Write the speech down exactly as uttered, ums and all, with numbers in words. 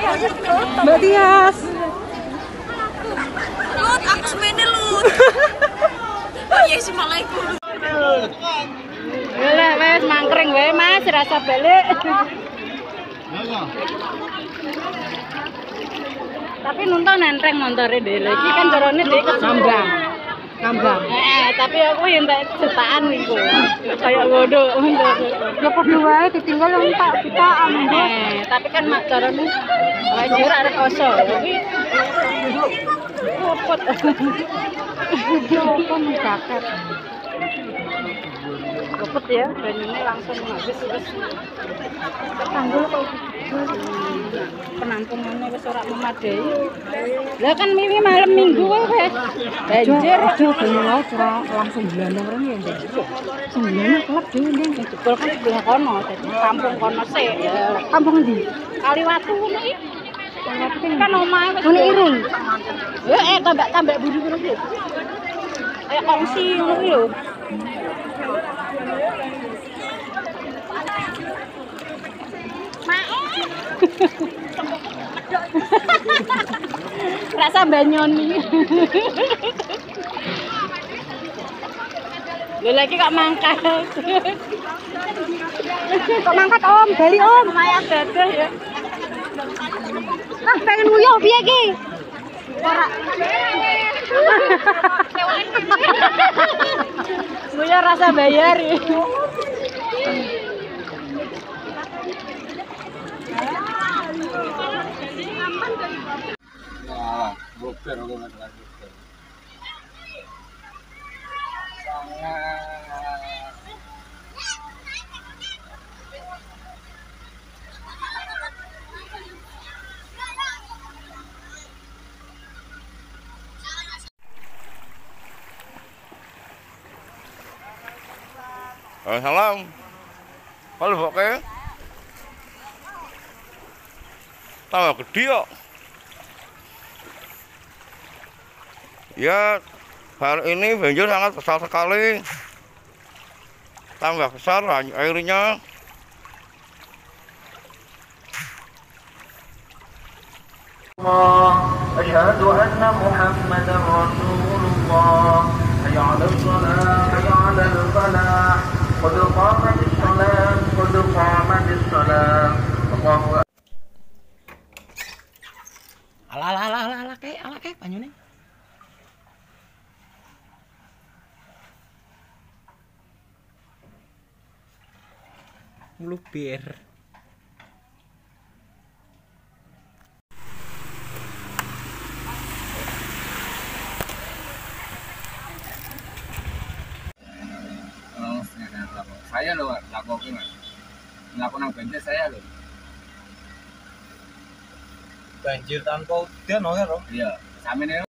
Mbak Tias. Lut, aku semene Lut. Ya sih malah iku. Lah wes mangkring wae Mas, rasa balik. Tapi nonton nenteng montore dhewe. Iki kan carane dhek kambang. Kambang. Heeh, tapi aku yang tak jutaan iku. Kayak ngono. Ya padha wae ditinggal entak jutaan. Eh, tapi kan mak carane wae jera arek koso. Iki kopot. Video kan jaket. Kopot ya, banyune langsung habis terus. Tanggul kok penampungannya wis ora memadai. Lah kan mimi malam minggu wis banjir aja banyu laut ora langsung blandang rene ya. Sembilan kelep dhewe ndeng jebol kan sebelah kono dadi kampung kono sik. Kampung ndi? Kaliwatu ngono iki. Kaliwatu kan omahe wis ngene irung. Ya eh tambak-tambak buru ngono iki. Kayak kongsi ngono iki lho. Rasa banyoni. Lho lagi kok mangkat. Kok mangkat Om? Bali Om. Lumayan dadah ya. Ah pengen nguyuh piye iki? Ora. Nguyuh rasa bayar. Wah, boker aku nggak lagi. Sangat. Salam. Kalau pakai tambah gede kok. Ya, hari ini banjir sangat besar sekali. Tambah besar airnya. Asyhadu anna Muhammadar Rasulullah. Hayya 'alal shalah, hayya 'alal falah. Qad qamatis shalah, qad qamatis shalah. Allahu Ala ala ala ala ala kayak ala kayak banyune. Melubir. Oh, saya loh, lakokin mas. Ngelakuin banjir saya loh. Banjir tanpa udan, no ya, Iya, sampe